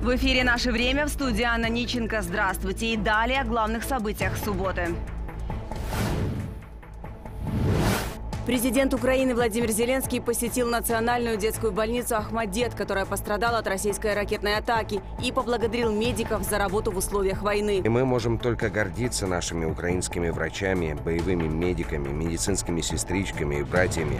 В эфире «Наше время», в студии Анна Ниченко. Здравствуйте. И далее о главных событиях субботы. Президент Украины Владимир Зеленский посетил Национальную детскую больницу «Ахмадет», которая пострадала от российской ракетной атаки, и поблагодарил медиков за работу в условиях войны. И мы можем только гордиться нашими украинскими врачами, боевыми медиками, медицинскими сестричками и братьями.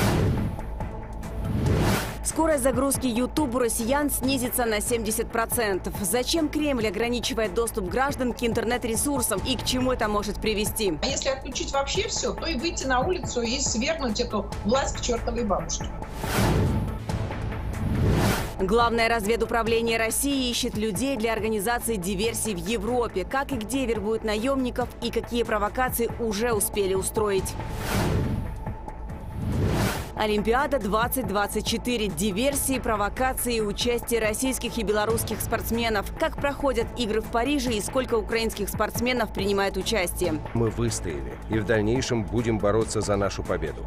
Скорость загрузки YouTube у россиян снизится на 70%. Зачем Кремль ограничивает доступ граждан к интернет-ресурсам и к чему это может привести? А если отключить вообще все, то и выйти на улицу и свергнуть эту власть к чертовой бабушке. Главное разведуправление России ищет людей для организации диверсий в Европе. Как и где вербуют наемников и какие провокации уже успели устроить. Олимпиада 2024. Диверсии, провокации и участие российских и белорусских спортсменов. Как проходят игры в Париже и сколько украинских спортсменов принимает участие. Мы выстояли и в дальнейшем будем бороться за нашу победу.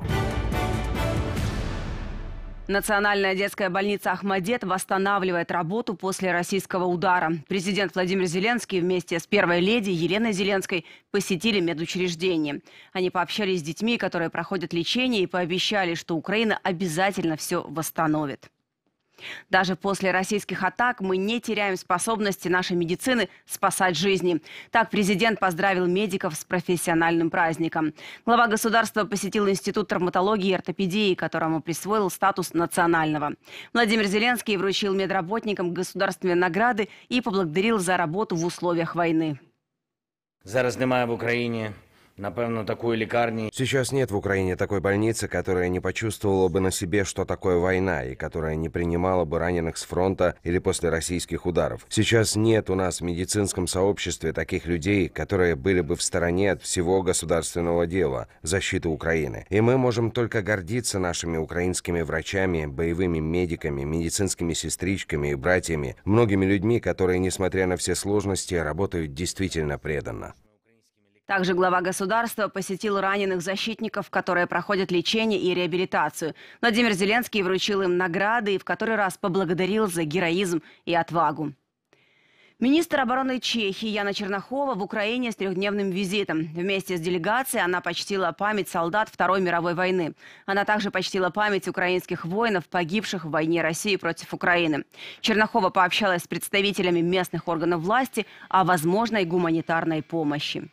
Национальная детская больница «Ахмадет» восстанавливает работу после российского удара. Президент Владимир Зеленский вместе с первой леди Еленой Зеленской посетили медучреждение. Они пообщались с детьми, которые проходят лечение, и пообещали, что Украина обязательно все восстановит. Даже после российских атак мы не теряем способности нашей медицины спасать жизни. Так президент поздравил медиков с профессиональным праздником. Глава государства посетил Институт травматологии и ортопедии, которому присвоил статус национального. Владимир Зеленский вручил медработникам государственные награды и поблагодарил за работу в условиях войны. Зараз немає в Україні, напевно, такой лекарни. Сейчас нет в Украине такой больницы, которая не почувствовала бы на себе, что такое война, и которая не принимала бы раненых с фронта или после российских ударов. Сейчас нет у нас в медицинском сообществе таких людей, которые были бы в стороне от всего государственного дела – защиты Украины. И мы можем только гордиться нашими украинскими врачами, боевыми медиками, медицинскими сестричками и братьями, многими людьми, которые, несмотря на все сложности, работают действительно преданно. Также глава государства посетил раненых защитников, которые проходят лечение и реабилитацию. Владимир Зеленский вручил им награды и в который раз поблагодарил за героизм и отвагу. Министр обороны Чехии Яна Чернохова в Украине с трехдневным визитом. Вместе с делегацией она почтила память солдат Второй мировой войны. Она также почтила память украинских воинов, погибших в войне России против Украины. Чернохова пообщалась с представителями местных органов власти о возможной гуманитарной помощи.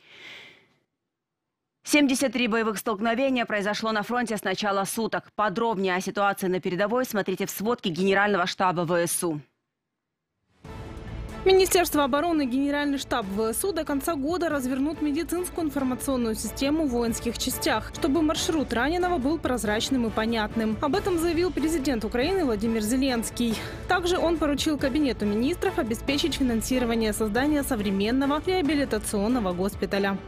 73 боевых столкновения произошло на фронте с начала суток. Подробнее о ситуации на передовой смотрите в сводке Генерального штаба ВСУ. Министерство обороны и Генеральный штаб ВСУ до конца года развернут медицинскую информационную систему в воинских частях, чтобы маршрут раненого был прозрачным и понятным. Об этом заявил президент Украины Владимир Зеленский. Также он поручил Кабинету министров обеспечить финансирование создания современного реабилитационного госпиталя.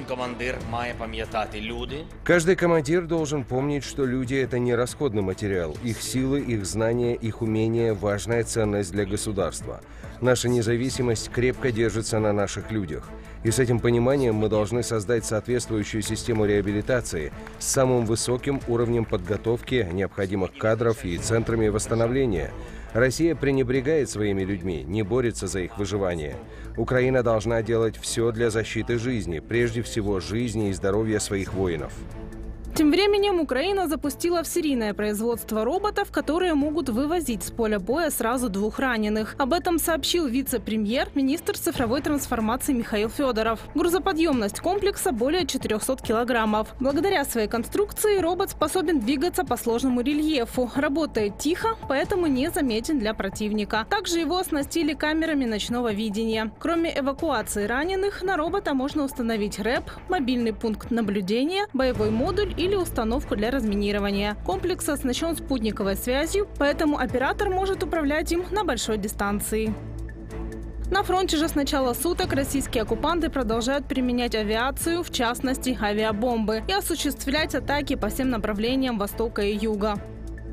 Каждый командир должен помнить, что люди – это не расходный материал. Их силы, их знания, их умения – важная ценность для государства. Наша независимость крепко держится на наших людях. И с этим пониманием мы должны создать соответствующую систему реабилитации с самым высоким уровнем подготовки необходимых кадров и центрами восстановления. Россия пренебрегает своими людьми, не борется за их выживание. Украина должна делать все для защиты жизни, прежде всего жизни и здоровья своих воинов. Тем временем Украина запустила в серийное производство роботов, которые могут вывозить с поля боя сразу 2 раненых. Об этом сообщил вице-премьер, министр цифровой трансформации Михаил Федоров. Грузоподъемность комплекса более 400 килограммов. Благодаря своей конструкции робот способен двигаться по сложному рельефу. Работает тихо, поэтому не заметен для противника. Также его оснастили камерами ночного видения. Кроме эвакуации раненых, на робота можно установить РЭП, мобильный пункт наблюдения, боевой модуль или установку для разминирования. Комплекс оснащен спутниковой связью, поэтому оператор может управлять им на большой дистанции. На фронте же с начала суток российские оккупанты продолжают применять авиацию, в частности авиабомбы, и осуществлять атаки по всем направлениям востока и юга.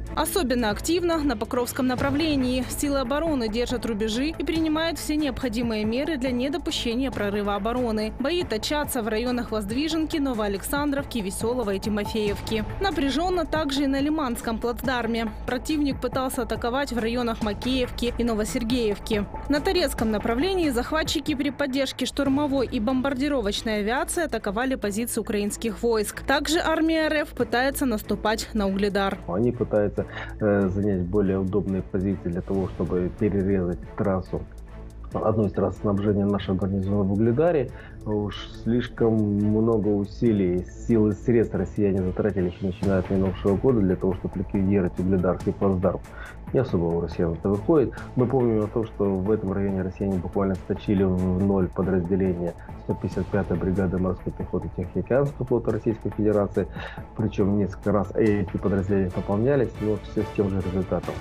Особенно активно на Покровском направлении. Силы обороны держат рубежи и принимают все необходимые меры для недопущения прорыва обороны. Бои точатся в районах Воздвиженки, Новоалександровки, Веселого и Тимофеевки. Напряженно также и на Лиманском плацдарме. Противник пытался атаковать в районах Макеевки и Новосергеевки. На Торецком направлении захватчики при поддержке штурмовой и бомбардировочной авиации атаковали позиции украинских войск. Также армия РФ пытается наступать на Угледар. Они пытаются занять более удобные позиции для того, чтобы перерезать трассу. Одну из трасс снабжения нашего гарнизона в Угледаре. Уж слишком много усилий, сил и средств россияне затратили еще начиная от минувшего года для того, чтобы ликвидировать Угледарский плацдарм. Не особо у россиян это выходит. Мы помним о том, что в этом районе россияне буквально сточили в ноль подразделения 155-й бригады морской пехоты Тихоокеанского флота Российской Федерации. Причем несколько раз эти подразделения пополнялись, но все с тем же результатом.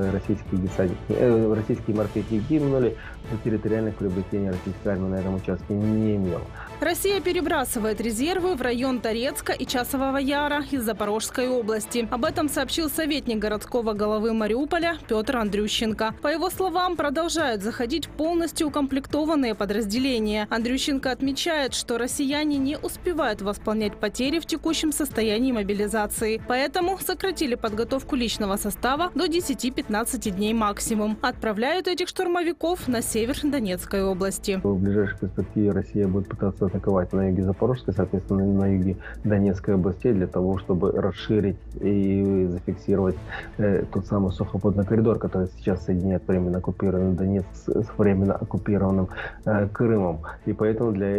Российские морпехи гибнули, но территориальных приобретений российской армии на этом участке не имела. Россия перебрасывает резервы в район Торецка и Часового Яра из Запорожской области. Об этом сообщил советник городского головы Мариуполя Петр Андрющенко. По его словам, продолжают заходить полностью укомплектованные подразделения. Андрющенко отмечает, что россияне не успевают восполнять потери в текущем состоянии мобилизации. Поэтому сократили подготовку личного состава до 10-15 дней максимум. Отправляют этих штурмовиков на север Донецкой области. В ближайшей перспективе Россия будет пытаться атаковать на юге Запорожской, соответственно, на юге Донецкой области для того, чтобы расширить и зафиксировать тот самый сухопутный коридор, который сейчас соединяет временно оккупированный Донецк с временно оккупированным Крымом. И поэтому для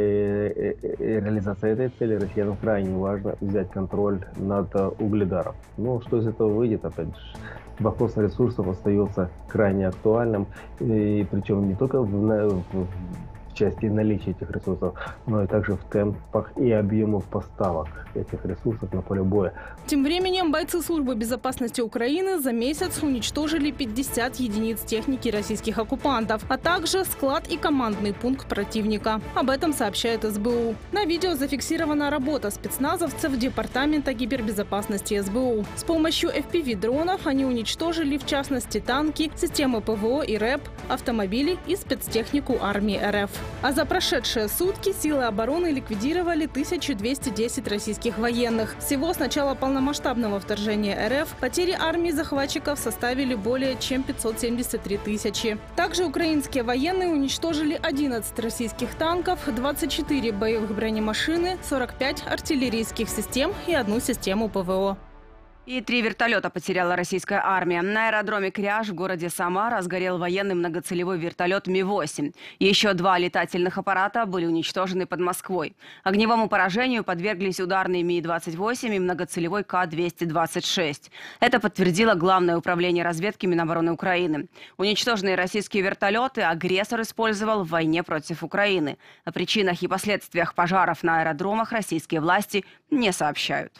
реализации этой цели россиянам крайне важно взять контроль над Угледаром. Но что из этого выйдет, опять же, вопрос ресурсов остается крайне актуальным, и причем не только в части наличия этих ресурсов, но и также в темпах и объемах поставок этих ресурсов на поле боя. Тем временем бойцы службы безопасности Украины за месяц уничтожили 50 единиц техники российских оккупантов, а также склад и командный пункт противника. Об этом сообщает СБУ. На видео зафиксирована работа спецназовцев Департамента кибербезопасности СБУ. С помощью FPV-дронов они уничтожили, в частности, танки, системы ПВО и РЭП, автомобили и спецтехнику армии РФ. А за прошедшие сутки силы обороны ликвидировали 1210 российских военных. Всего с начала полномасштабного вторжения РФ потери армии захватчиков составили более чем 573 тысячи. Также украинские военные уничтожили 11 российских танков, 24 боевых бронемашины, 45 артиллерийских систем и 1 систему ПВО. И 3 вертолета потеряла российская армия. На аэродроме Кряж в городе Самара сгорел военный многоцелевой вертолет Ми-8. Еще 2 летательных аппарата были уничтожены под Москвой. Огневому поражению подверглись ударные Ми-28 и многоцелевой К-226. Это подтвердило Главное управление разведки Минобороны Украины. Уничтоженные российские вертолеты агрессор использовал в войне против Украины. О причинах и последствиях пожаров на аэродромах российские власти не сообщают.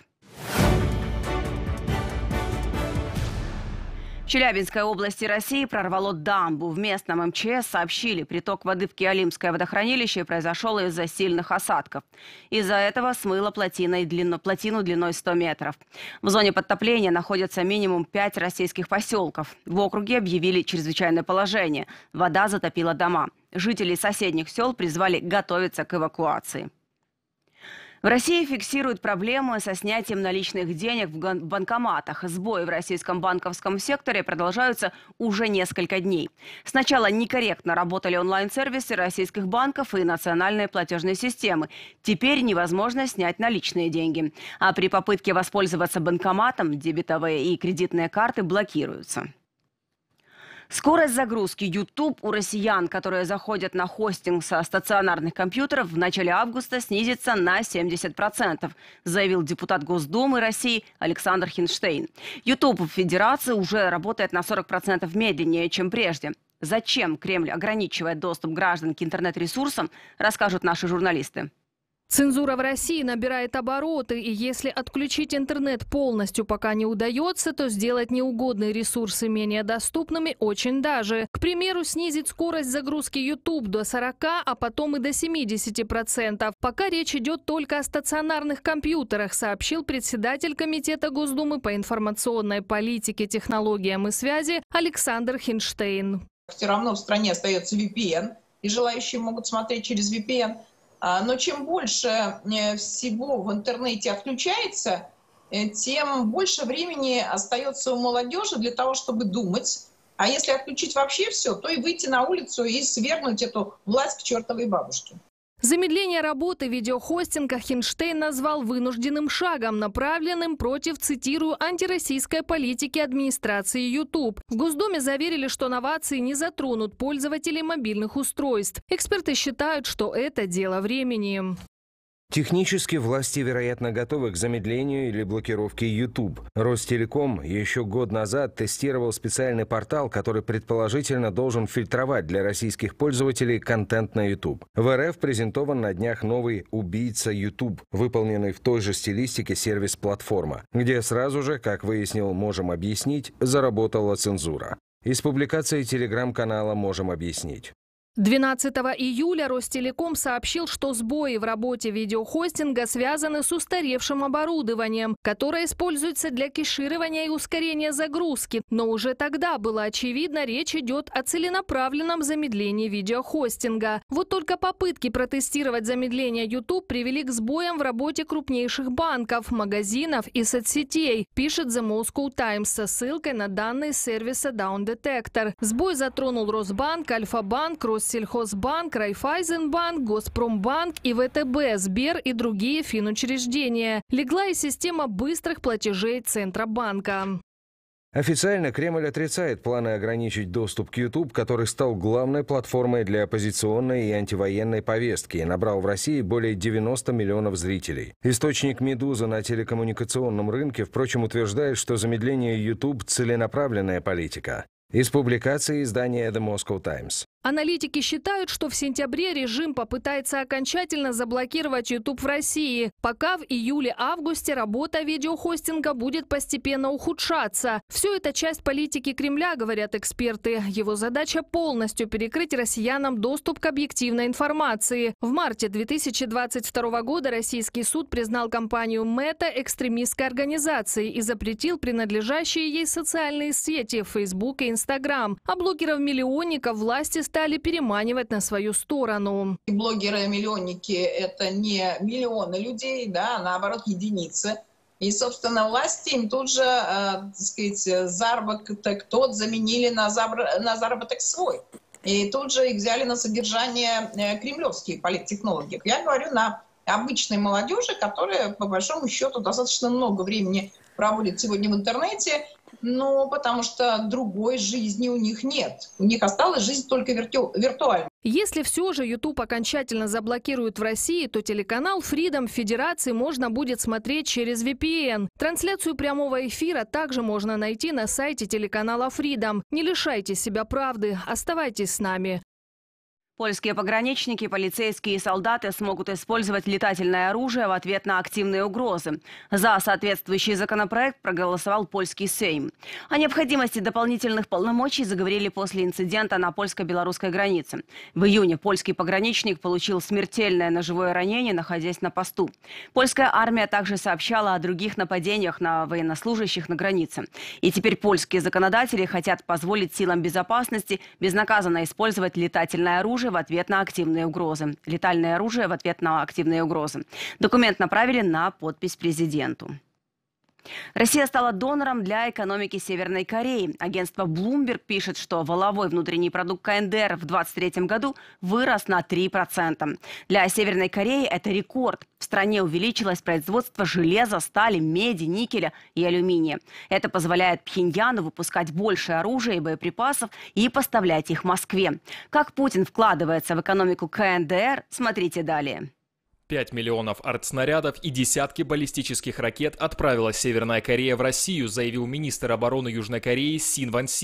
В Челябинской области России прорвало дамбу. В местном МЧС сообщили, приток воды в Киалимское водохранилище произошел из-за сильных осадков. Из-за этого смыло плотину длиной 100 метров. В зоне подтопления находятся минимум 5 российских поселков. В округе объявили чрезвычайное положение. Вода затопила дома. Жители соседних сел призвали готовиться к эвакуации. В России фиксируют проблемы со снятием наличных денег в банкоматах. Сбои в российском банковском секторе продолжаются уже несколько дней. Сначала некорректно работали онлайн-сервисы российских банков и национальные платежные системы. Теперь невозможно снять наличные деньги. А при попытке воспользоваться банкоматом дебетовые и кредитные карты блокируются. Скорость загрузки YouTube у россиян, которые заходят на хостинг со стационарных компьютеров, в начале августа снизится на 70%, заявил депутат Госдумы России Александр Хинштейн. YouTube в Федерации уже работает на 40% медленнее, чем прежде. Зачем Кремль ограничивает доступ граждан к интернет-ресурсам, расскажут наши журналисты. Цензура в России набирает обороты, и если отключить интернет полностью пока не удается, то сделать неугодные ресурсы менее доступными очень даже. К примеру, снизить скорость загрузки YouTube до 40, а потом и до 70%. Пока речь идет только о стационарных компьютерах, сообщил председатель Комитета Госдумы по информационной политике, технологиям и связи Александр Хинштейн. Все равно в стране остается VPN, и желающие могут смотреть через VPN. Но чем больше всего в интернете отключается, тем больше времени остается у молодежи для того, чтобы думать. А если отключить вообще все, то и выйти на улицу и свергнуть эту власть к чертовой бабушке. Замедление работы видеохостинга Хинштейн назвал вынужденным шагом, направленным против, цитирую, антироссийской политики администрации YouTube. В Госдуме заверили, что новации не затронут пользователей мобильных устройств. Эксперты считают, что это дело времени. Технически власти, вероятно, готовы к замедлению или блокировке YouTube. Ростелеком еще год назад тестировал специальный портал, который предположительно должен фильтровать для российских пользователей контент на YouTube. В РФ презентован на днях новый «Убийца YouTube», выполненный в той же стилистике сервис-платформа, где сразу же, как выяснил «Можем объяснить», заработала цензура. Из публикации телеграм-канала «Можем объяснить». 12 июля Ростелеком сообщил, что сбои в работе видеохостинга связаны с устаревшим оборудованием, которое используется для кеширования и ускорения загрузки. Но уже тогда было очевидно, речь идет о целенаправленном замедлении видеохостинга. Вот только попытки протестировать замедление YouTube привели к сбоям в работе крупнейших банков, магазинов и соцсетей, пишет The Moscow Times со ссылкой на данные сервиса Down Detector. Сбой затронул Росбанк, Альфа-банк, Россельхозбанк, Райфайзенбанк, Газпромбанк и ВТБ, Сбер и другие финучреждения. Легла и система быстрых платежей Центробанка. Официально Кремль отрицает планы ограничить доступ к YouTube, который стал главной платформой для оппозиционной и антивоенной повестки и набрал в России более 90 миллионов зрителей. Источник «Медуза» на телекоммуникационном рынке, впрочем, утверждает, что замедление YouTube – целенаправленная политика. Из публикации издания The Moscow Times. Аналитики считают, что в сентябре режим попытается окончательно заблокировать YouTube в России, пока в июле-августе работа видеохостинга будет постепенно ухудшаться. Все это часть политики Кремля, говорят эксперты. Его задача полностью перекрыть россиянам доступ к объективной информации. В марте 2022 года российский суд признал компанию Meta экстремистской организацией и запретил принадлежащие ей социальные сети Facebook и Instagram. А блогеров-миллионников власти стали переманивать на свою сторону. Блогеры-миллионники – это не миллионы людей, да, а наоборот единицы. И, собственно, власти им тут же, так сказать, заработок тот заменили на заработок свой. И тут же их взяли на содержание кремлевские политтехнологи. Я говорю на обычной молодежи, которая, по большому счету, достаточно много времени проводит сегодня в интернете, но потому что другой жизни у них нет. У них осталась жизнь только виртуальная. Если все же YouTube окончательно заблокируют в России, то телеканал Freedom в Федерации можно будет смотреть через VPN. Трансляцию прямого эфира также можно найти на сайте телеканала Freedom. Не лишайте себя правды, оставайтесь с нами. Польские пограничники, полицейские и солдаты смогут использовать летательное оружие в ответ на активные угрозы. За соответствующий законопроект проголосовал польский Сейм. О необходимости дополнительных полномочий заговорили после инцидента на польско-белорусской границе. В июне польский пограничник получил смертельное ножевое ранение, находясь на посту. Польская армия также сообщала о других нападениях на военнослужащих на границе. И теперь польские законодатели хотят позволить силам безопасности безнаказанно использовать летательное оружие в ответ на активные угрозы. Летальное оружие в ответ на активные угрозы. Документ направили на подпись президенту. Россия стала донором для экономики Северной Кореи. Агентство Bloomberg пишет, что валовой внутренний продукт КНДР в 2023 году вырос на 3%. Для Северной Кореи это рекорд. В стране увеличилось производство железа, стали, меди, никеля и алюминия. Это позволяет Пхеньяну выпускать больше оружия и боеприпасов и поставлять их Москве. Как Путин вкладывается в экономику КНДР, смотрите далее. 5 миллионов артснарядов и десятки баллистических ракет отправила Северная Корея в Россию, заявил министр обороны Южной Кореи Син Ван Сик.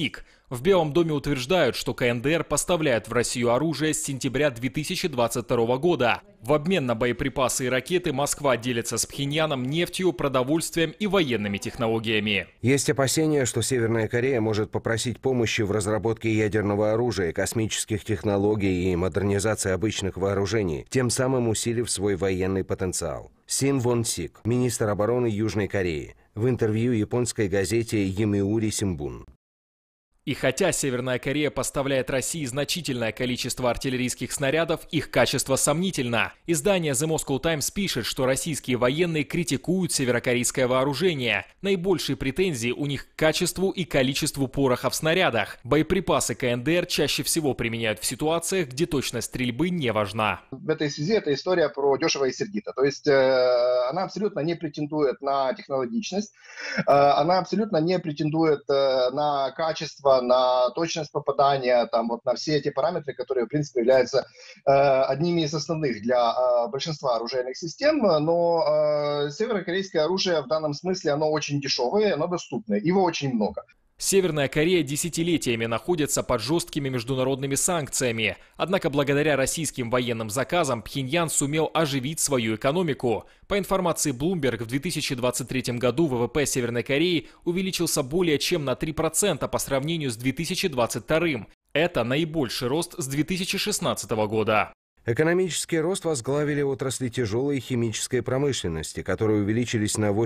В Белом доме утверждают, что КНДР поставляет в Россию оружие с сентября 2022 года. В обмен на боеприпасы и ракеты Москва делится с Пхеньяном нефтью, продовольствием и военными технологиями. Есть опасения, что Северная Корея может попросить помощи в разработке ядерного оружия, космических технологий и модернизации обычных вооружений, тем самым усилив свой военный потенциал. Син Вон Сик, министр обороны Южной Кореи, в интервью японской газете «Йомиури Симбун». И хотя Северная Корея поставляет России значительное количество артиллерийских снарядов, их качество сомнительно. Издание The Moscow Times пишет, что российские военные критикуют северокорейское вооружение. Наибольшие претензии у них к качеству и количеству пороха в снарядах. Боеприпасы КНДР чаще всего применяют в ситуациях, где точность стрельбы не важна. В этой связи это история про дешево и сердито. То есть она абсолютно не претендует на технологичность, она абсолютно не претендует на качество, на точность попадания, на все эти параметры, которые, в принципе, являются одними из основных для большинства оружейных систем, но северокорейское оружие в данном смысле, оно очень дешевое, оно доступное, его очень много. Северная Корея десятилетиями находится под жесткими международными санкциями. Однако благодаря российским военным заказам Пхеньян сумел оживить свою экономику. По информации Bloomberg, в 2023 году ВВП Северной Кореи увеличился более чем на 3% по сравнению с 2022. Это наибольший рост с 2016 года. Экономический рост возглавили отрасли тяжелой химической промышленности, которые увеличились на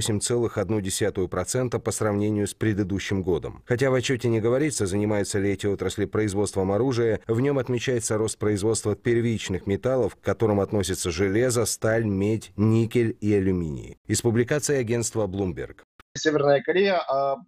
8,1% по сравнению с предыдущим годом. Хотя в отчете не говорится, занимаются ли эти отрасли производством оружия, в нем отмечается рост производства первичных металлов, к которым относятся железо, сталь, медь, никель и алюминий. Из публикации агентства Bloomberg. Северная Корея,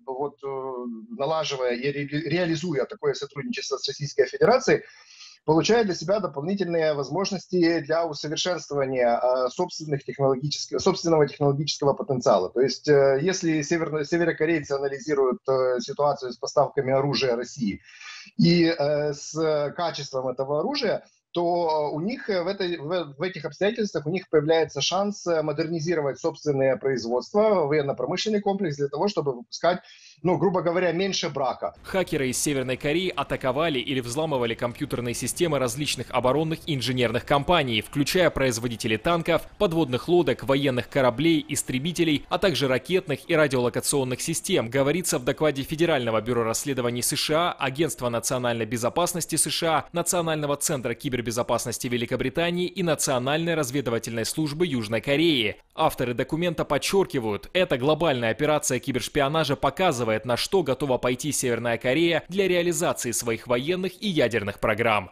налаживая и реализуя такое сотрудничество с Российской Федерацией, получает для себя дополнительные возможности для усовершенствования собственного технологического потенциала. То есть, если северокорейцы анализируют ситуацию с поставками оружия России и с качеством этого оружия, то у них в этих обстоятельствах у них появляется шанс модернизировать собственное производство, военно-промышленный комплекс для того, чтобы выпускать, грубо говоря, меньше брака. Хакеры из Северной Кореи атаковали или взламывали компьютерные системы различных оборонных и инженерных компаний, включая производителей танков, подводных лодок, военных кораблей, истребителей, а также ракетных и радиолокационных систем, говорится в докладе Федерального бюро расследований США, Агентства национальной безопасности США, Национального центра кибербезопасности Великобритании и Национальной разведывательной службы Южной Кореи. Авторы документа подчеркивают, эта глобальная операция кибершпионажа показывает, на что готова пойти Северная Корея для реализации своих военных и ядерных программ.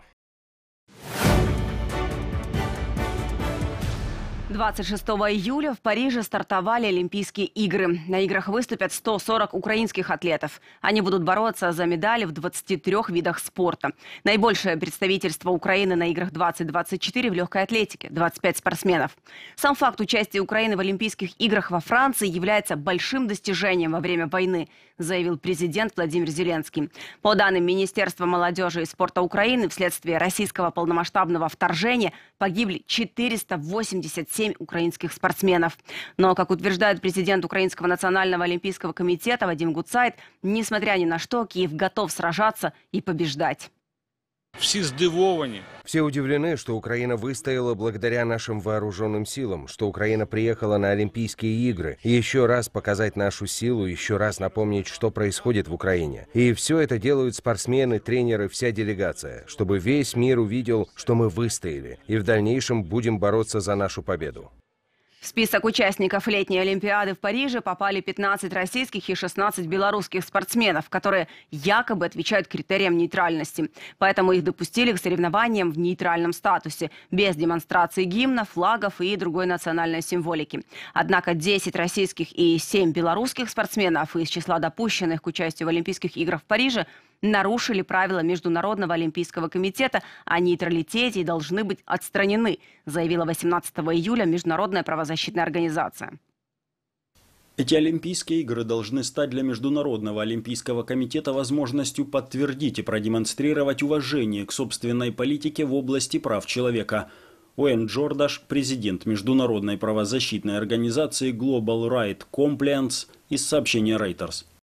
26 июля в Париже стартовали Олимпийские игры. На играх выступят 140 украинских атлетов. Они будут бороться за медали в 23 видах спорта. Наибольшее представительство Украины на играх 2024 в легкой атлетике – 25 спортсменов. Сам факт участия Украины в Олимпийских играх во Франции является большим достижением во время войны, заявил президент Владимир Зеленский. По данным Министерства молодежи и спорта Украины, вследствие российского полномасштабного вторжения погибли 487 украинских спортсменов. Но, как утверждает президент Украинского национального олимпийского комитета Вадим Гуцайт, несмотря ни на что, Киев готов сражаться и побеждать. Все здивовані. Все удивлены, что Украина выстояла благодаря нашим вооруженным силам, что Украина приехала на Олимпийские игры. И еще раз показать нашу силу, еще раз напомнить, что происходит в Украине. И все это делают спортсмены, тренеры, вся делегация, чтобы весь мир увидел, что мы выстояли. И в дальнейшем будем бороться за нашу победу. В список участников летней Олимпиады в Париже попали 15 российских и 16 белорусских спортсменов, которые якобы отвечают критериям нейтральности. Поэтому их допустили к соревнованиям в нейтральном статусе, без демонстрации гимна, флагов и другой национальной символики. Однако 10 российских и 7 белорусских спортсменов из числа допущенных к участию в Олимпийских играх в Париже нарушили правила Международного олимпийского комитета о нейтралитете и должны быть отстранены, заявила 18 июля Международная правозащитная организация. Эти Олимпийские игры должны стать для Международного олимпийского комитета возможностью подтвердить и продемонстрировать уважение к собственной политике в области прав человека. Уэн Джордаш, президент Международной правозащитной организации Global Right Compliance, из сообщения Reuters.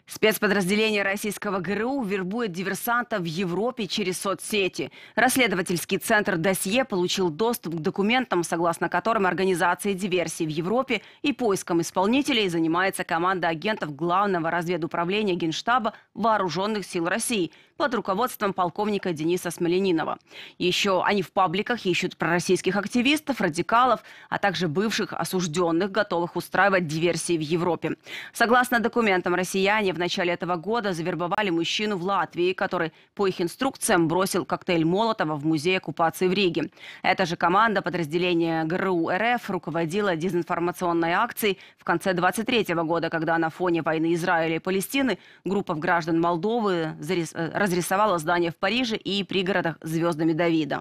Спецподразделение российского ГРУ вербует диверсантов в Европе через соцсети. Расследовательский центр «Досье» получил доступ к документам, согласно которым организацией диверсий в Европе и поиском исполнителей занимается команда агентов Главного разведуправления Генштаба Вооруженных сил России под руководством полковника Дениса Смоленинова. Еще они в пабликах ищут пророссийских активистов, радикалов, а также бывших осужденных, готовых устраивать диверсии в Европе. Согласно документам, россияне в начале этого года завербовали мужчину в Латвии, который по их инструкциям бросил коктейль Молотова в музей оккупации в Риге. Эта же команда подразделения ГРУ РФ руководила дезинформационной акцией в конце 2023 года, когда на фоне войны Израиля и Палестины группа граждан Молдовы разрисовала здания в Париже и пригородах звездами Давида.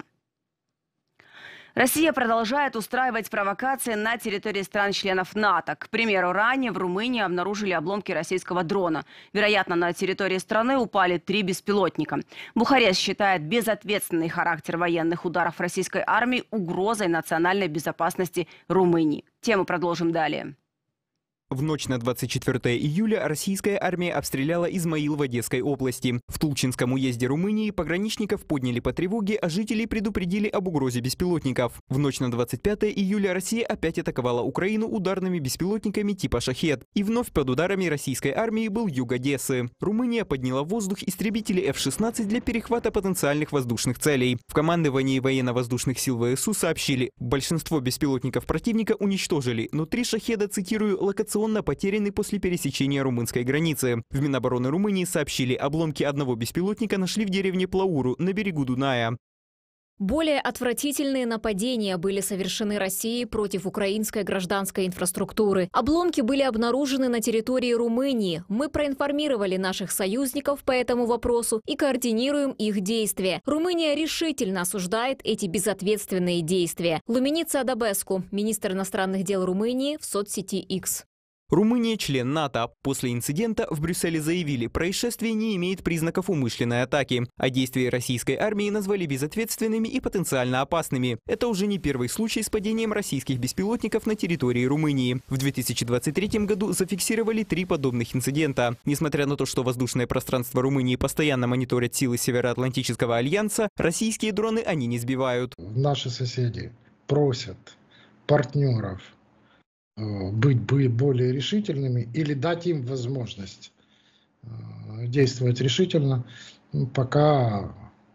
Россия продолжает устраивать провокации на территории стран-членов НАТО. К примеру, ранее в Румынии обнаружили обломки российского дрона. Вероятно, на территории страны упали 3 беспилотника. Бухарест считает безответственный характер военных ударов российской армии угрозой национальной безопасности Румынии. Тему продолжим далее. В ночь на 24 июля российская армия обстреляла Измаил в Одесской области. В Тулчинском уезде Румынии пограничников подняли по тревоге, а жителей предупредили об угрозе беспилотников. В ночь на 25 июля Россия опять атаковала Украину ударными беспилотниками типа «Шахед». И вновь под ударами российской армии был юг Одессы. Румыния подняла в воздух истребители F-16 для перехвата потенциальных воздушных целей. В командовании военно-воздушных сил ВСУ сообщили, большинство беспилотников противника уничтожили, но 3 «Шахеда», цитирую, локационно потеряны после пересечения румынской границы. В Минобороны Румынии сообщили, обломки одного беспилотника нашли в деревне Плауру на берегу Дуная. Более отвратительные нападения были совершены Россией против украинской гражданской инфраструктуры. Обломки были обнаружены на территории Румынии. Мы проинформировали наших союзников по этому вопросу и координируем их действия. Румыния решительно осуждает эти безответственные действия. Луминица Адабеску, министр иностранных дел Румынии, в соцсети X. Румыния – член НАТО. После инцидента в Брюсселе заявили, происшествие не имеет признаков умышленной атаки, а действия российской армии назвали безответственными и потенциально опасными. Это уже не первый случай с падением российских беспилотников на территории Румынии. В 2023 году зафиксировали 3 подобных инцидента. Несмотря на то, что воздушное пространство Румынии постоянно мониторят силы Североатлантического альянса, российские дроны они не сбивают. Наши соседи просят партнеров быть более решительными или дать им возможность действовать решительно, пока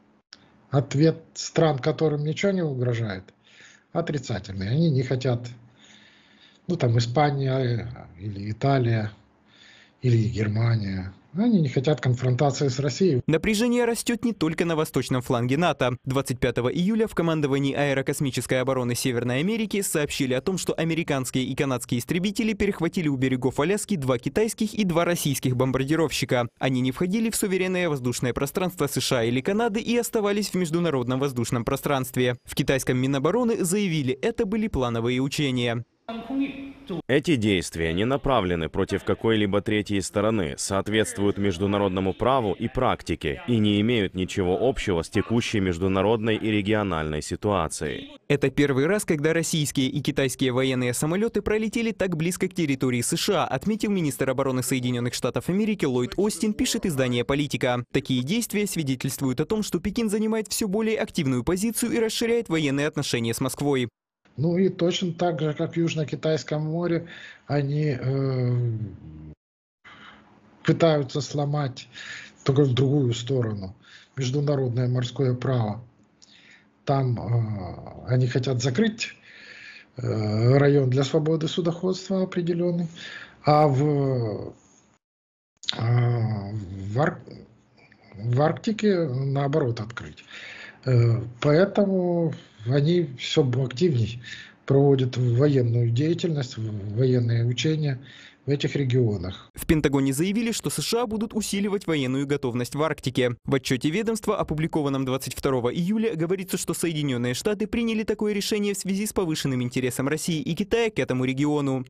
ответ стран, которым ничего не угрожает, отрицательный. Они не хотят, Испания или Италия или Германия. Они не хотят конфронтации с Россией. Напряжение растет не только на восточном фланге НАТО. 25 июля в командовании аэрокосмической обороны Северной Америки сообщили о том, что американские и канадские истребители перехватили у берегов Аляски 2 китайских и 2 российских бомбардировщика. Они не входили в суверенное воздушное пространство США или Канады и оставались в международном воздушном пространстве. В китайском Минобороны заявили, это были плановые учения. Эти действия не направлены против какой-либо третьей стороны, соответствуют международному праву и практике и не имеют ничего общего с текущей международной и региональной ситуацией. Это первый раз, когда российские и китайские военные самолеты пролетели так близко к территории США, отметил министр обороны Соединенных Штатов Америки Ллойд Остин, пишет издание «Политика». Такие действия свидетельствуют о том, что Пекин занимает все более активную позицию и расширяет военные отношения с Москвой. И точно так же, как в Южно-Китайском море, они пытаются сломать только в другую сторону международное морское право. Там они хотят закрыть район для свободы судоходства определенный, а в Арктике наоборот открыть. Поэтому они все активнее проводят военную деятельность, военные учения в этих регионах. В Пентагоне заявили, что США будут усиливать военную готовность в Арктике. В отчете ведомства, опубликованном 22 июля, говорится, что Соединенные Штаты приняли такое решение в связи с повышенным интересом России и Китая к этому региону.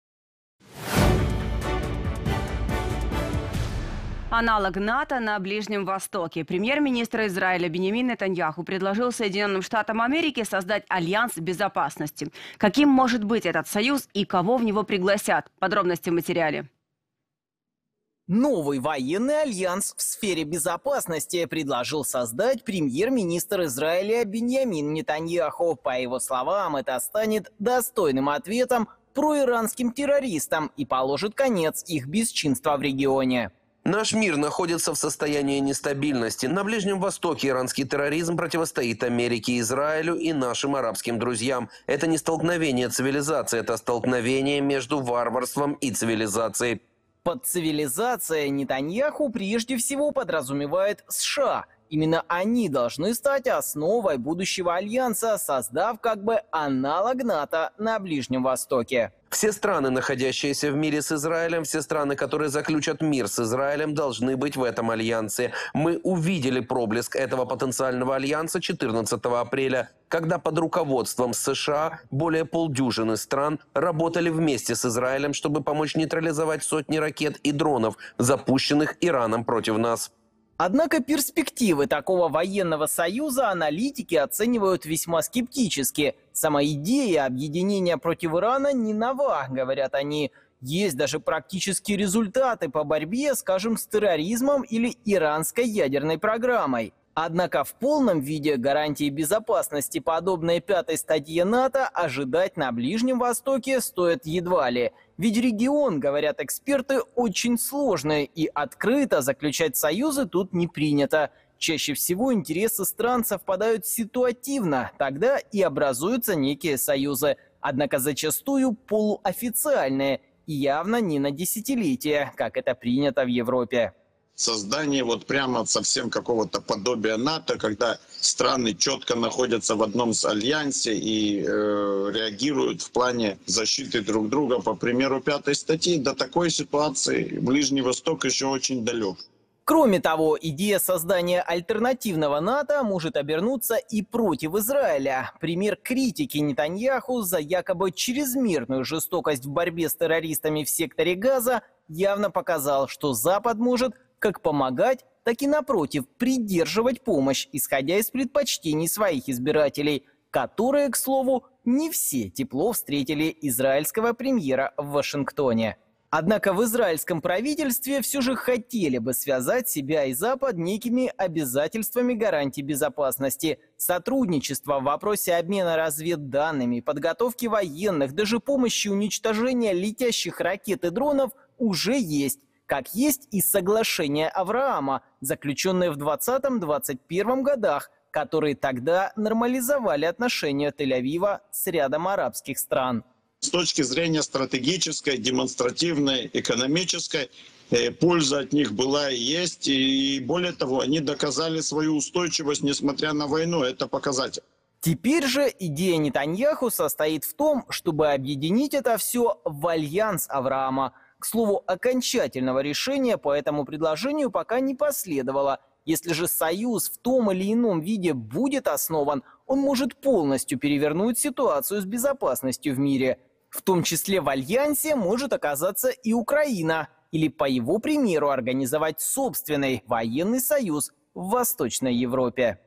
Аналог НАТО на Ближнем Востоке. Премьер-министр Израиля Биньямин Нетаньяху предложил Соединенным Штатам Америки создать альянс безопасности. Каким может быть этот союз и кого в него пригласят? Подробности в материале. Новый военный альянс в сфере безопасности предложил создать премьер-министр Израиля Биньямин Нетаньяху. По его словам, это станет достойным ответом проиранским террористам и положит конец их бесчинству в регионе. Наш мир находится в состоянии нестабильности. На Ближнем Востоке иранский терроризм противостоит Америке, Израилю и нашим арабским друзьям. Это не столкновение цивилизаций, это столкновение между варварством и цивилизацией. Под цивилизацией Нетаньяху прежде всего подразумевает США. Именно они должны стать основой будущего альянса, создав как бы аналог НАТО на Ближнем Востоке. Все страны, находящиеся в мире с Израилем, все страны, которые заключат мир с Израилем, должны быть в этом альянсе. Мы увидели проблеск этого потенциального альянса 14 апреля, когда под руководством США более полдюжины стран работали вместе с Израилем, чтобы помочь нейтрализовать сотни ракет и дронов, запущенных Ираном против нас. Однако перспективы такого военного союза аналитики оценивают весьма скептически. Сама идея объединения против Ирана не нова, говорят они. Есть даже практические результаты по борьбе, скажем, с терроризмом или иранской ядерной программой. Однако в полном виде гарантии безопасности, подобной 5-й статье НАТО, ожидать на Ближнем Востоке стоит едва ли. Ведь регион, говорят эксперты, очень сложный, и открыто заключать союзы тут не принято. Чаще всего интересы стран совпадают ситуативно, тогда и образуются некие союзы. Однако зачастую полуофициальные и явно не на десятилетия, как это принято в Европе. Создание вот прямо совсем какого-то подобия НАТО, когда страны четко находятся в одном альянсе и реагируют в плане защиты друг друга. По примеру 5-й статьи, до такой ситуации Ближний Восток еще очень далек. Кроме того, идея создания альтернативного НАТО может обернуться и против Израиля. Пример критики Нетаньяху за якобы чрезмерную жестокость в борьбе с террористами в секторе Газа явно показал, что Запад может как помогать, так и, напротив, придерживать помощь, исходя из предпочтений своих избирателей, которые, к слову, не все тепло встретили израильского премьера в Вашингтоне. Однако в израильском правительстве все же хотели бы связать себя и Запад некими обязательствами гарантий безопасности. Сотрудничество в вопросе обмена разведданными, подготовки военных, даже помощи уничтожения летящих ракет и дронов уже есть. Как есть и соглашение Авраама, заключенное в 2020-2021 годах, которые тогда нормализовали отношения Тель-Авива с рядом арабских стран. С точки зрения стратегической, демонстративной, экономической, польза от них была и есть. И более того, они доказали свою устойчивость, несмотря на войну. Это показатель. Теперь же идея Нетаньяху состоит в том, чтобы объединить это все в альянс Авраама. К слову, окончательного решения по этому предложению пока не последовало. Если же союз в том или ином виде будет основан, он может полностью перевернуть ситуацию с безопасностью в мире. В том числе в альянсе может оказаться и Украина. Или, по его примеру, организовать собственный военный союз в Восточной Европе.